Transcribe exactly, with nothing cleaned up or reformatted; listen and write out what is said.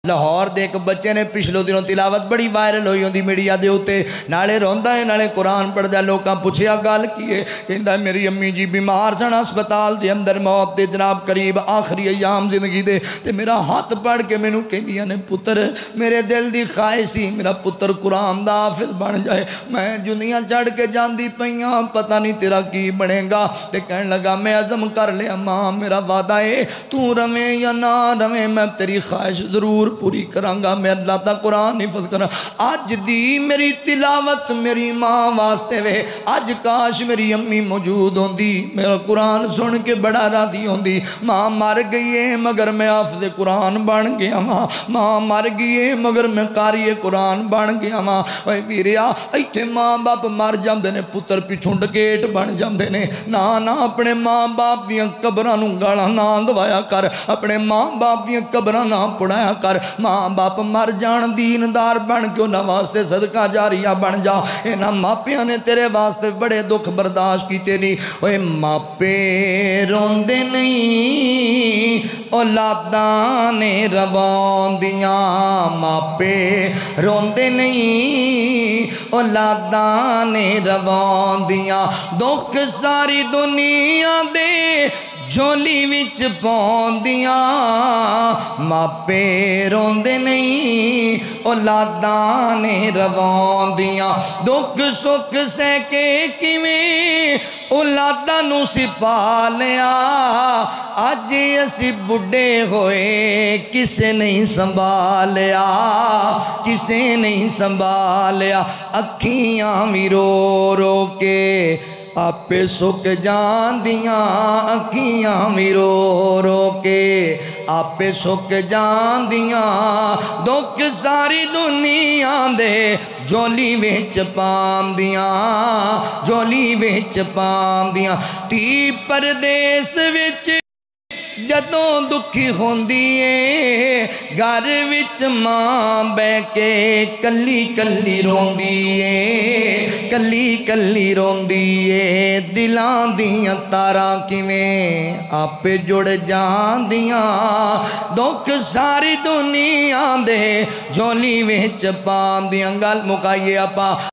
لاہور دے ایک بچے نے پچھلو دنوں تلاوت بڑی وائرل ہوئی ہوندی میڈیا دے اوتے نالے روندا ہے نالے قرآن پڑھدا ہے لوکاں پوچھیا گل کی ہے کہندا میری امی جی بیمار سن ہسپتال دے اندر موت دے جناب قریب آخری ایام زندگی دے تے میرا ہاتھ پڑھ کے مینوں کہندیاں نے پتر میرے دل دی خواہش سی میرا پتر قرآن دا حافظ بن جائے میں جنیاں چڑھ کے جاندی پیاں پتہ نہیں تیرا کی بنے گا تے کہن لگا میں عزم کر لیا ماں میرا وعدہ ہے تو رویں یا نہ رویں میں تیری خواہش ضرور پوری کرانگا میں اللہ تا قرآن حفظ کرا آج دی میری تلاوت میری ماں واسطے وے آج کاش میری امی موجود ہوندی میرا قرآن سن کے بڑا راضی ہوندی ماں مر گئی ہے مگر میں حافظ قرآن بن گیا ماں ماں مر گئی ہے مگر میں قاری قرآن بن گیا ماں اے ویریا ایتھے ماں باپ مر جاندے نے پتر پیچھوں ڈکیٹ بن جاندے نے نا نا اپنے ماں باپ دیاں قبراں نوں گالاں نہ دوایا کر اپنے ماں باپ دیاں قبراں نہ پڑھایا کر ماں باپ مر جان دیندار بن کے انہاں واسطے صدقہ جاریہ بن جا انہاں ماپیاں نے تیرے واسطے بڑے دکھ برداشت کیتے نہیں اوے ماپے روندے نہیں اولاداں نے رواندیاں ماپے روندے نہیں اولاداں نے رواندیاں دکھ ساری دنیا دے جھولی وچ پوندیاں ماپے روندے نہیں اولاداں نے رواندیاں دکھ سکھ سہ کے کیویں اولاداں نوں سپالیا اج اسی بڈھے ہوئے کسے نہیں سنبھالیا کسے نہیں سنبھالیا اکھیاں بھی رو رو کے آپے سک جان دیاں اکھیاں بھی رو رو کے آپے سک جان دیاں دکھ ساری دنیا دے جولی وچ پام دیاں جولی وچ پام دیاں تی پردیس وچ جدوں دکھی ہوندی ہے گھر وچ ماں بے کے کلی کلی روندی ہے کلی کلی روندی ہے دلاں دیاں تاراں کیویں آپے جڑ جاندیاں دکھ ساری دنیا دے جولی وچ پاندیاں گل مکائیے آپا